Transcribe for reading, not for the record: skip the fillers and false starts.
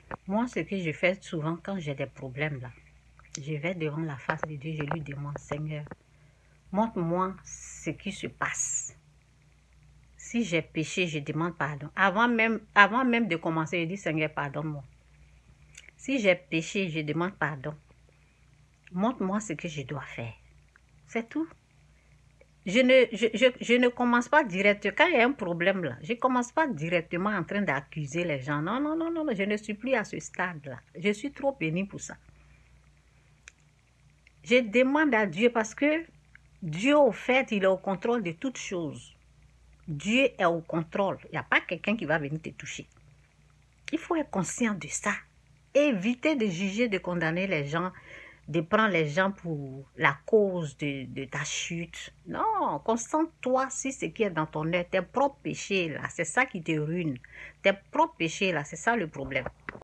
Moi, ce que je fais souvent quand j'ai des problèmes là, je vais devant la face de Dieu, je lui demande, Seigneur, montre-moi ce qui se passe. Si j'ai péché, je demande pardon. Avant même de commencer, je dis, Seigneur, pardonne-moi. Si j'ai péché, je demande pardon. Montre-moi ce que je dois faire. C'est tout. Je ne commence pas directement, quand il y a un problème là, je ne commence pas directement en train d'accuser les gens. Non, non, non, non, je ne suis plus à ce stade-là. Je suis trop bénie pour ça. Je demande à Dieu parce que Dieu, au fait, il est au contrôle de toutes choses. Dieu est au contrôle. Il n'y a pas quelqu'un qui va venir te toucher. Il faut être conscient de ça. Éviter de juger, de condamner les gens, de prendre les gens pour la cause de ta chute. Non, concentre-toi sur ce qui est dans ton œil. Tes propres péchés, là, c'est ça qui te ruine. Tes propres péchés, là, c'est ça le problème.